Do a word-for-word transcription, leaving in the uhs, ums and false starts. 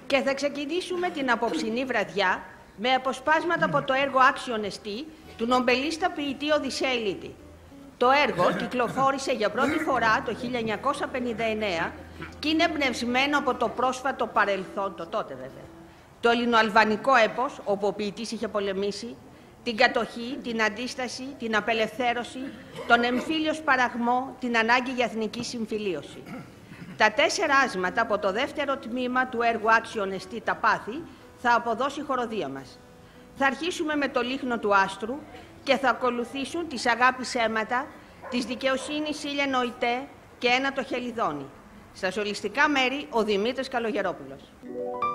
Και θα ξεκινήσουμε την απόψινή βραδιά με αποσπάσματα από το έργο Άξιον εστί του νομπελίστα ποιητή Οδυσσέα Ηλίτη. Το έργο κυκλοφόρησε για πρώτη φορά το χίλια εννιακόσια πενήντα εννέα και είναι εμπνευσμένο από το πρόσφατο παρελθόν, το τότε βέβαια. Το ελληνοαλβανικό έπος, όπου ο ποιητής είχε πολεμήσει, την κατοχή, την αντίσταση, την απελευθέρωση, τον εμφύλιο σπαραγμό, την ανάγκη για εθνική συμφιλίωση. Τα τέσσερα άσματα από το δεύτερο τμήμα του έργου Άξιον εστί τα πάθη θα αποδώσει η χοροδία μας. Θα αρχίσουμε με το λίχνο του άστρου και θα ακολουθήσουν της αγάπης αίματα, της δικαιοσύνης ήλια νοητέ και ένα το χελιδόνι. Στα σολιστικά μέρη ο Δημήτρης Καλογερόπουλος.